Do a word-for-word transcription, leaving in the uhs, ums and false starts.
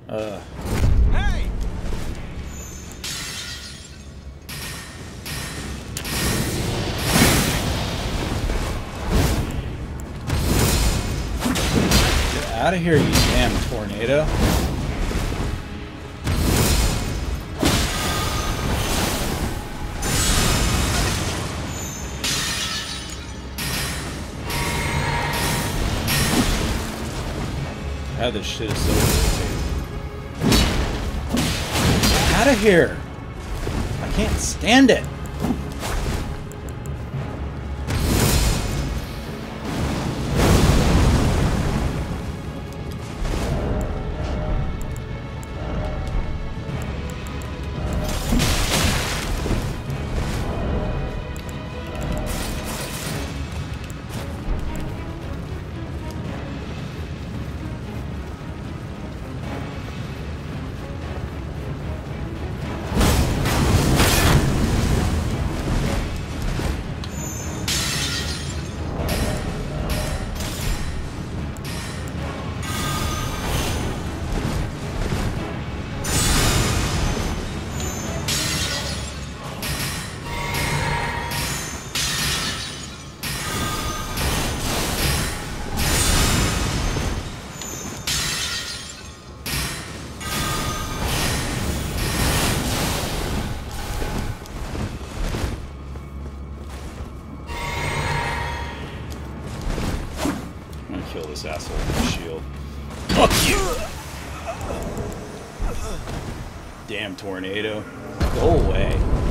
Uh. Hey! Get out of here, you damn tornado. God, this shit is so irritating. Get out of here! I can't stand it! Kill this asshole with the shield. Fuck you! Damn tornado. Go away.